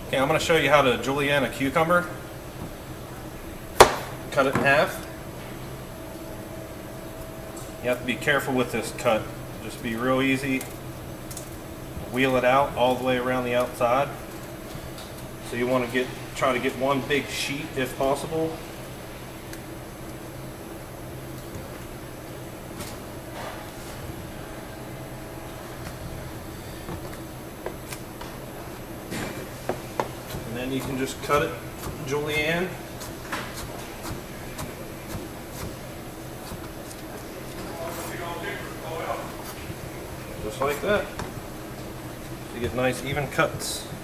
Okay, I'm going to show you how to julienne a cucumber. Cut it in half. You have to be careful with this cut. Just be real easy. Wheel it out all the way around the outside. So you want to try to get one big sheet if possible. And then you can just cut it julienne. Just like that. You get nice even cuts.